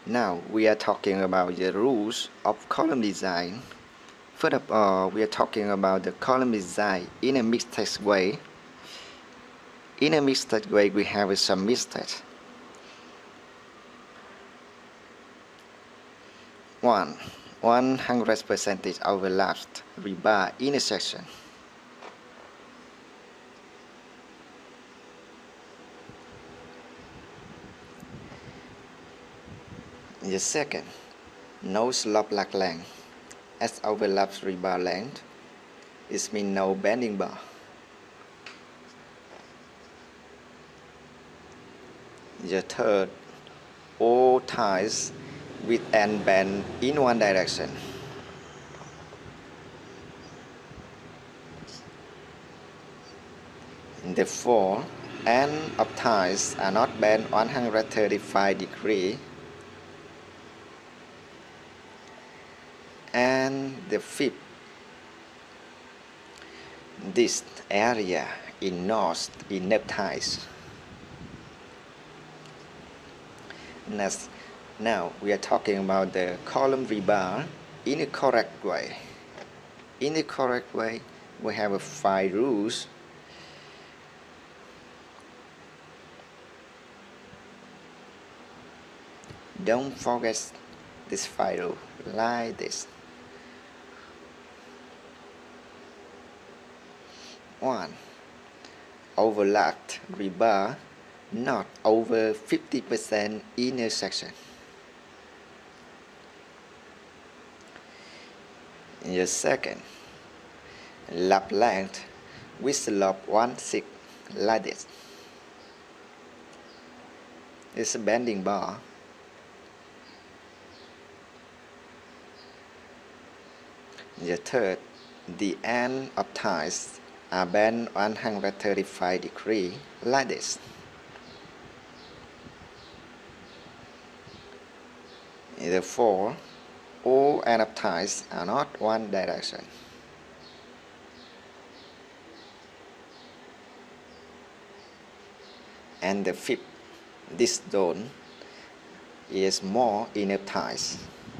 Now we are talking about the rules of column design. First of all, we are talking about the column design in a mixed text way. In a mixed text way, we have some mixed text. 100% overlapped rebar intersection. The second, no slope lag length. As overlaps rebar length, it means no bending bar. The third, all ties with end bend in one direction. The fourth, end of ties are not bent 135 degrees. And the fifth, this area in north in neck ties. Now we are talking about the column rebar in a correct way. In the correct way, we have 5 rules. Don't forget this 5 rules like this. 1. Overlapped rebar not over 50% intersection. The second, lap length with slope 1/6 like this. It's a bending bar. The third, the end of ties are bent 135 degrees like this. The fourth, all end of ties are not one direction. And the fifth, this zone is more inner ties.